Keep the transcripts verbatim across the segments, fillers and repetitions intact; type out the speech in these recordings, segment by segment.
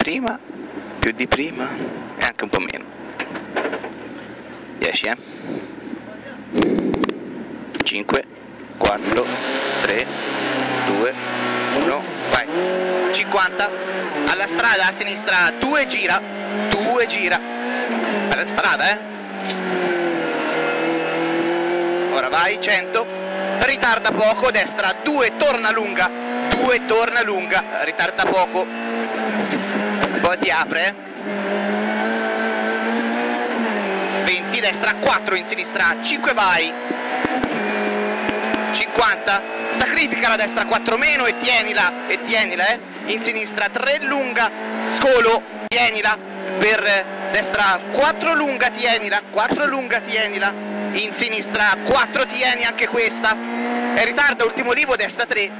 prima, più di prima e anche un po' meno. dieci, eh? cinque, quattro, tre, due, uno, vai. cinquanta, alla strada a sinistra, due gira, due gira, alla strada, eh? Ora vai, cento, ritarda poco, destra, due, torna lunga, due, torna lunga, ritarda poco, poi ti apre, eh? venti, destra, quattro in sinistra, cinque vai, cinquanta, sacrifica la destra, quattro meno e tienila, e tienila, eh? In sinistra, tre lunga, scolo, tienila, per destra, quattro lunga, tienila, quattro lunga, tienila, in sinistra, quattro, tieni anche questa, e ritarda, ultimo livo, destra, tre,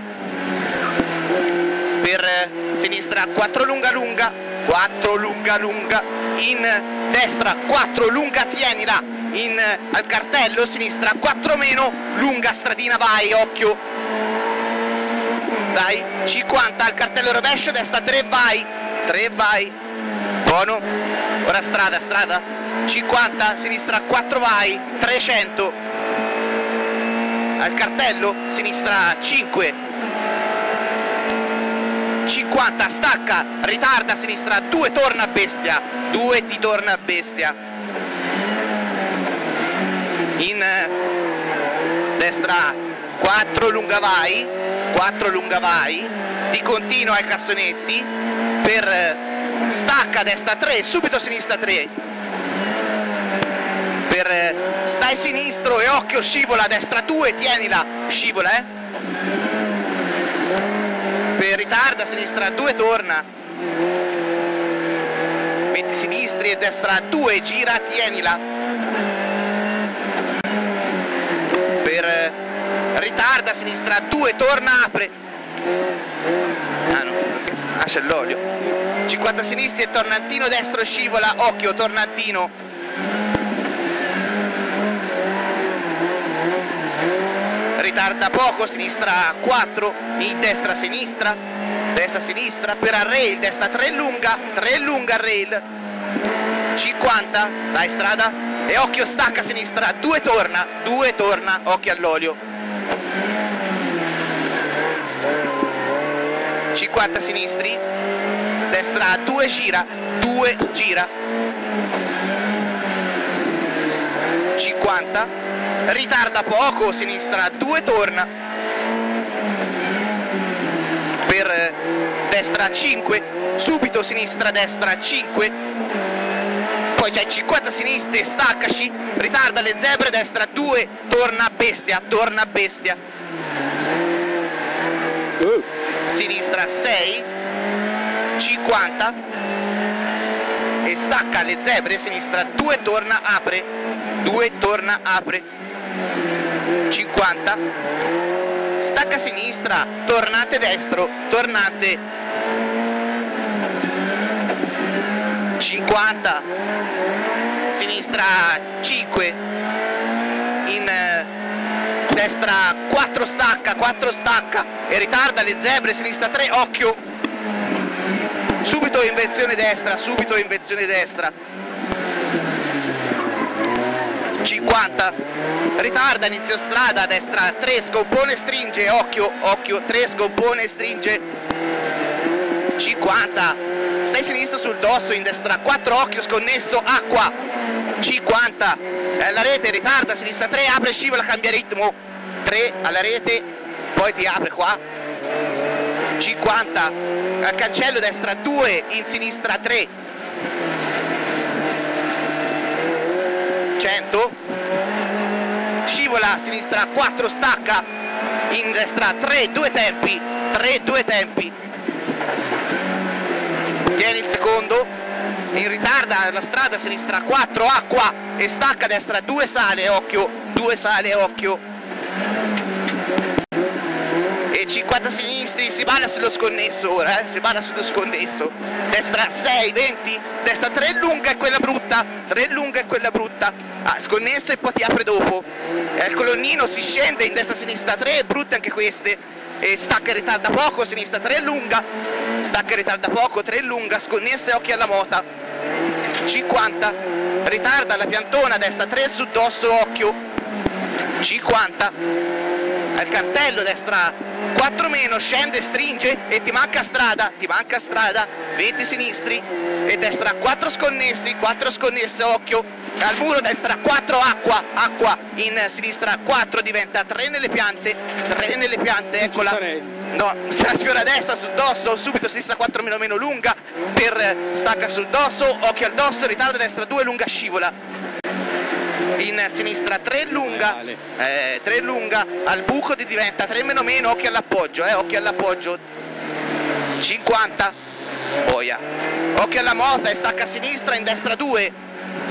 per sinistra, quattro lunga, lunga, quattro lunga, lunga, in destra, quattro lunga, tienila, in al cartello, sinistra, quattro meno, lunga, stradina, vai, occhio, dai, cinquanta, al cartello rovescio, destra, tre, vai, tre, vai, buono, ora strada, strada, cinquanta, sinistra, quattro, vai, trecento, al cartello, sinistra, cinque, cinquanta, stacca, ritarda, sinistra, due, torna a bestia, due, ti torna a bestia, in destra, quattro, lunga, vai, quattro, lunga, vai, ti continua ai cassonetti, per stacca, destra, tre, subito sinistra, tre, per stai sinistro e occhio, scivola, destra, due, tienila, scivola, eh, per ritarda, sinistra, due, torna, metti sinistri e destra, due, gira, tienila, per ritarda, sinistra, due, torna, apre, ah no, lascia l'olio, cinquanta sinistri e tornantino, destro, scivola, occhio, tornantino, ritarda poco, sinistra, quattro, in destra, sinistra, destra, sinistra, per al rail, destra, tre, lunga, tre, lunga, al rail, cinquanta, dai, strada, e occhio, stacca, sinistra, due, torna, due, torna, occhio all'olio, cinquanta sinistri, destra, due, gira, due, gira, cinquanta, ritarda poco, sinistra, due, torna, per destra, cinque, subito sinistra, destra, cinque, poi c'è cinquanta sinistri, staccaci, ritarda le zebre, destra, due, torna a bestia, torna a bestia, uh. Sinistra, sei, cinquanta, e stacca le zebre, sinistra, due, torna, apre, due, torna, apre, cinquanta, stacca sinistra, tornante destro, tornante, cinquanta, sinistra, cinque, in destra, quattro, stacca, quattro, stacca, e ritarda le zebre, sinistra, tre, occhio, subito inversione destra, subito inversione destra, cinquanta, ritarda, inizio strada, destra, tre, scompone, stringe, occhio, occhio, tre, scompone, stringe, cinquanta, stai sinistra sul dosso, in destra, quattro, occhio, sconnesso, acqua, cinquanta, alla rete, ritarda, sinistra, tre, apre, scivola, cambia ritmo, tre, alla rete, poi ti apre qua, cinquanta, al cancello, destra, due, in sinistra, tre, cento, scivola, sinistra, quattro, stacca, in destra, tre, due tempi, tre, due tempi, tieni il secondo, in ritarda la strada, sinistra, quattro, acqua, e stacca, destra, due, sale, occhio, due, sale, occhio, e cinquanta sinistri, si balla sullo sconnesso ora, eh? Si balla sullo sconnesso, destra, sei, venti, destra, tre, lunga e quella brutta, tre, lunga e quella brutta, ah, sconnesso e poi ti apre dopo, e al colonnino si scende, in destra, sinistra, tre, brutte anche queste, e stacca e ritarda poco, sinistra, tre, lunga, stacca e ritarda poco, tre lunga, sconnessa e occhi alla mota, cinquanta, ritarda la piantona a destra, tre su dosso, occhio, cinquanta, al cartello destra, quattro meno, scende, stringe e ti manca strada, ti manca strada, venti sinistri e destra, quattro sconnessi, quattro sconnesse, occhio, al muro destra, quattro acqua, acqua, in sinistra, quattro diventa tre nelle piante, tre nelle piante, eccola, no, si sfiora a destra sul dosso, subito sinistra quattro meno meno lunga, per stacca sul dosso, occhio al dosso, ritarda a destra, due lunga scivola, in sinistra tre lunga, eh, tre lunga, al buco di diventa tre meno meno, occhio all'appoggio, eh, occhio all'appoggio, cinquanta, boia, occhio alla mota e stacca a sinistra, in destra due,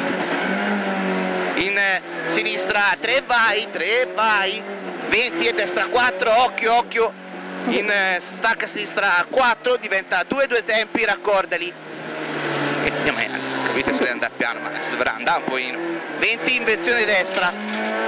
in sinistra tre vai, tre vai, venti e destra quattro, occhio, occhio, in stacca a sinistra quattro, diventa due due tempi, raccordali, e, capite se deve andare piano, ma si dovrà andare un pochino, venti inversione destra,